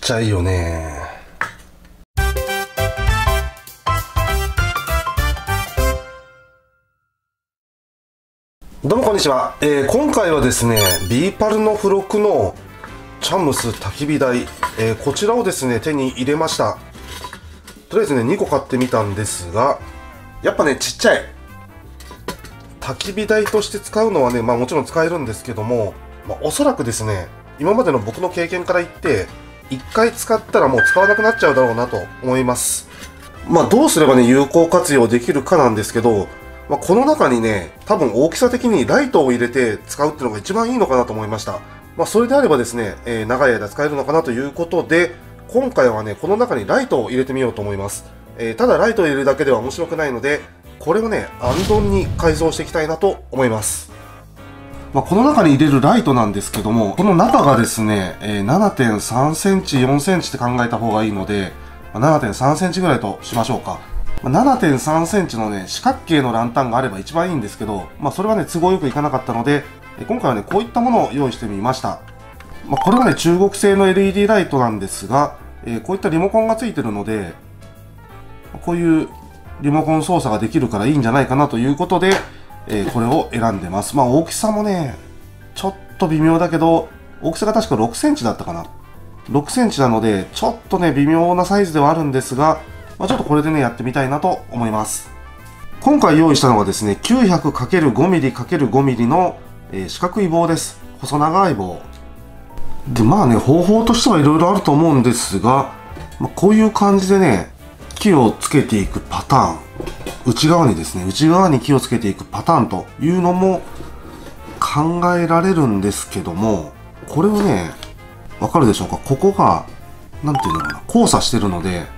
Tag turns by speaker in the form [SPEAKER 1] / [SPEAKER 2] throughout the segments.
[SPEAKER 1] ちゃいいよね。どうもこんにちは。今回はですね、ビーパルの付録のチャムス焚き火台、こちらをですね手に入れました。とりあえずね2個買ってみたんですが、やっぱねちっちゃい焚き火台として使うのはね、もちろん使えるんですけども、おそらくですね今までの僕の経験から言って1回使ったらもう使わなくなっちゃうだろうなと思います。どうすればね有効活用できるかなんですけど、この中にね多分大きさ的にライトを入れて使うっていうのが一番いいのかなと思いました。それであればですね、長い間使えるのかなということで、今回はねこの中にライトを入れてみようと思います。ただライトを入れるだけでは面白くないので、これをねアンドンに改造していきたいなと思います。この中に入れるライトなんですけども、この中がですね、7.3 センチ4センチって考えた方がいいので、7.3 センチぐらいとしましょうか。7.3 センチのね四角形のランタンがあれば一番いいんですけど、それはね都合よくいかなかったので、今回はねこういったものを用意してみました。これはね中国製の LED ライトなんですが、こういったリモコンがついてるので、こういうリモコン操作ができるからいいんじゃないかなということで、これを選んでます。大きさもねちょっと微妙だけど、大きさが確か6センチだったかな。6センチなのでちょっとね微妙なサイズではあるんですが、ちょっとこれでねやってみたいなと思います。今回用意したのはですね 900×5mm×5mm の、四角い棒です。細長い棒で、方法としてはいろいろあると思うんですが、こういう感じでね木をつけていくパターン、内側に木をつけていくパターンというのも考えられるんですけども、これをねわかるでしょうか。ここがなんていうのかな、交差してるので、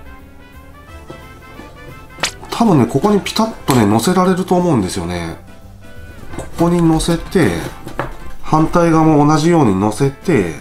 [SPEAKER 1] 多分ねここにピタッとね乗せられると思うんですよね。ここに乗せて、反対側も同じように乗せて、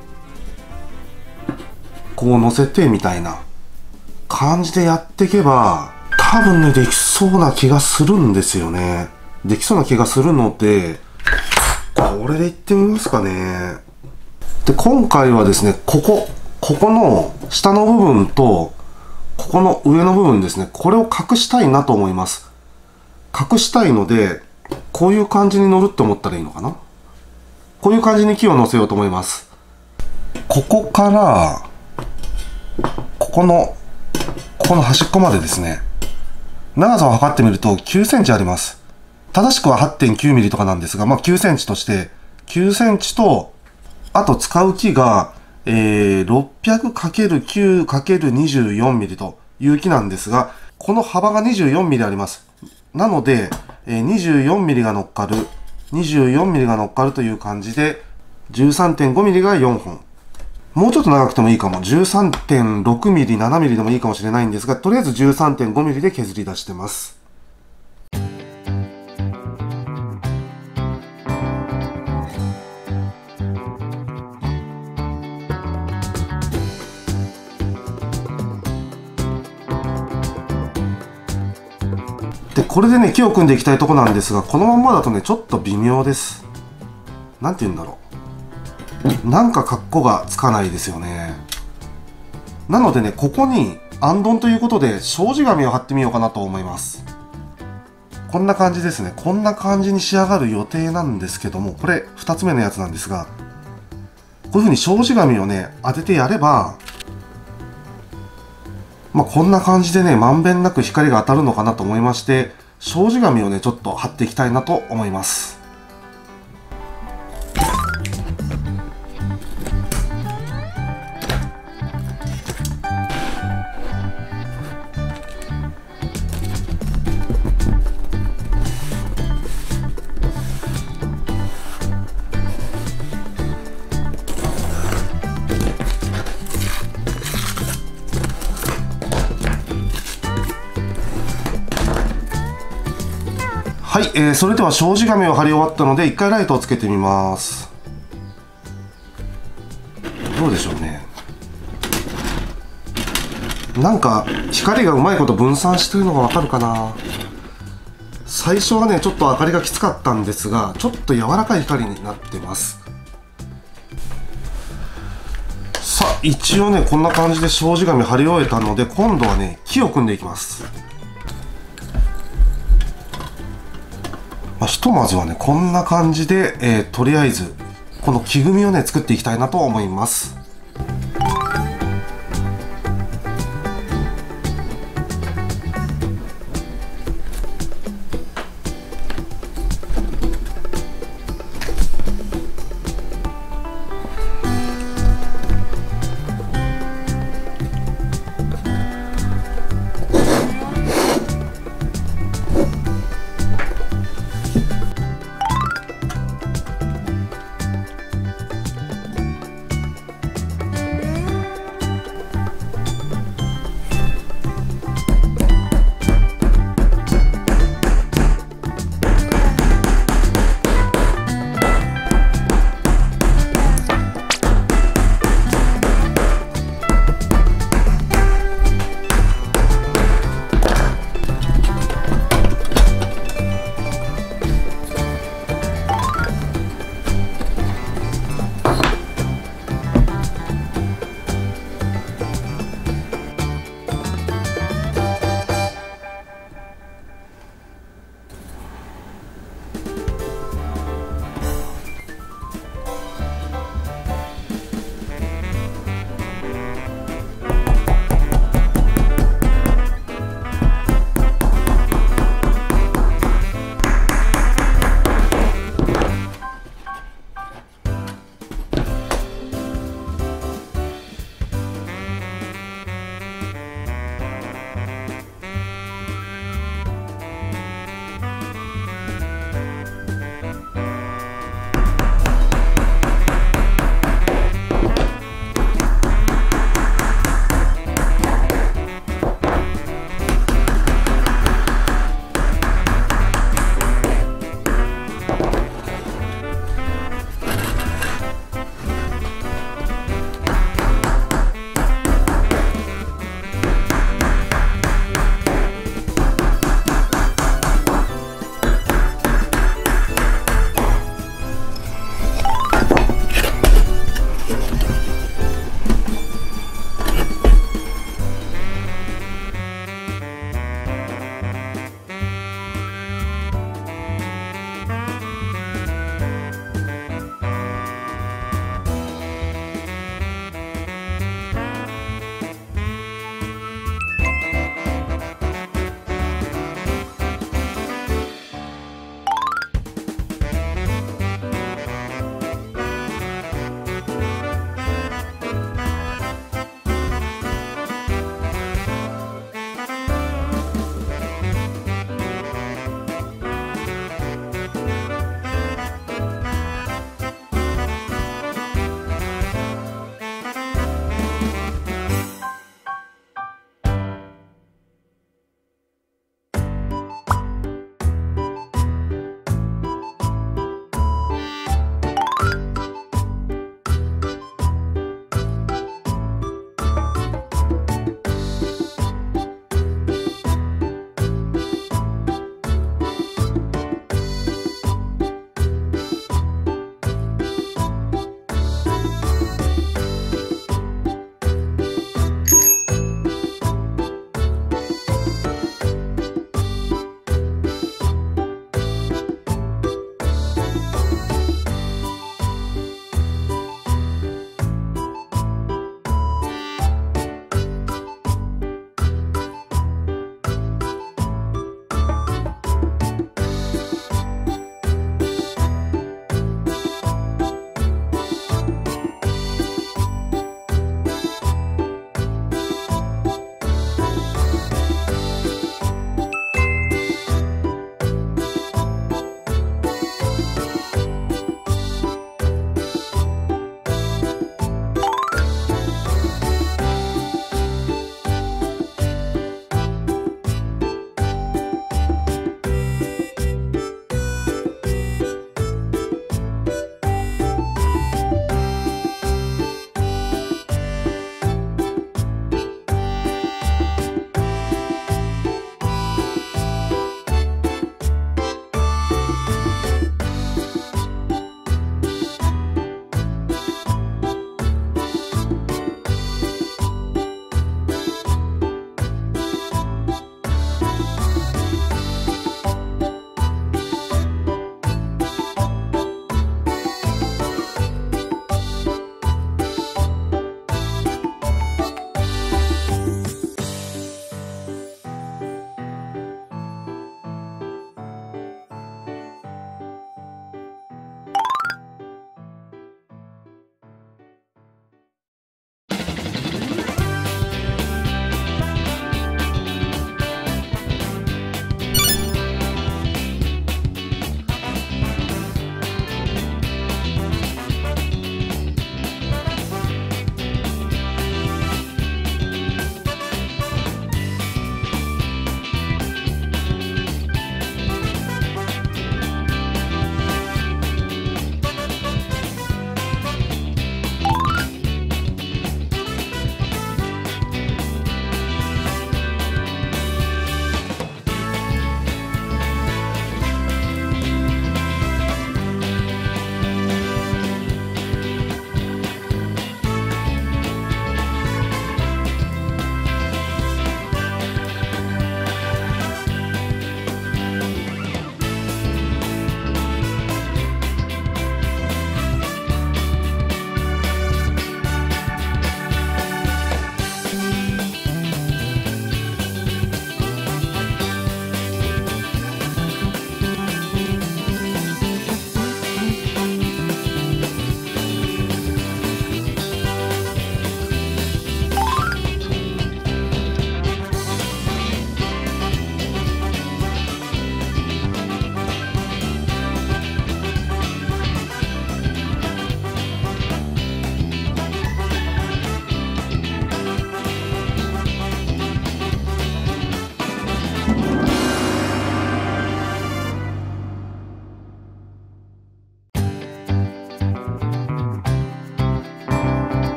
[SPEAKER 1] こう乗せてみたいな感じでやっていけば、多分ねできそうな気がするんですよね。できそうな気がするので、これでいってみますかね。で今回はですねここの下の部分とここの上の部分ですね、これを隠したいなと思います。隠したいので、こういう感じに乗るって思ったらいいのかな。こういう感じに木を乗せようと思います。ここからここの端っこまでですね、長さを測ってみると9センチあります。正しくは 8.9 ミリとかなんですが、9センチとして9センチと、あと使う木が600×9×24 ミリという木なんですが、この幅が24ミリあります。なので、24ミリが乗っかる、24ミリが乗っかるという感じで、13.5 ミリが4本。もうちょっと長くてもいいかも。13.6 ミリ、7ミリでもいいかもしれないんですが、とりあえず 13.5 ミリで削り出してます。でこれでね木を組んでいきたいとこなんですが、このまんまだとねちょっと微妙です。なんて言うんだろう、なんか格好がつかないですよね。なのでねここにアンドンということで障子紙を貼ってみようかなと思います。こんな感じですね。こんな感じに仕上がる予定なんですけども、これ2つ目のやつなんですが、こういうふうに障子紙をね当ててやれば、こんな感じでねまんべんなく光が当たるのかなと思いまして、障子紙をねちょっと貼っていきたいなと思います。はい、それでは障子紙を貼り終わったので、一回ライトをつけてみます。どうでしょうね。なんか光がうまいこと分散してるのがわかるかな。最初はねちょっと明かりがきつかったんですが、ちょっと柔らかい光になってます。 さあ一応ねこんな感じで障子紙貼り終えたので、今度はね木を組んでいきます。ひとまずはねこんな感じで、とりあえずこの木組みをね作っていきたいなと思います。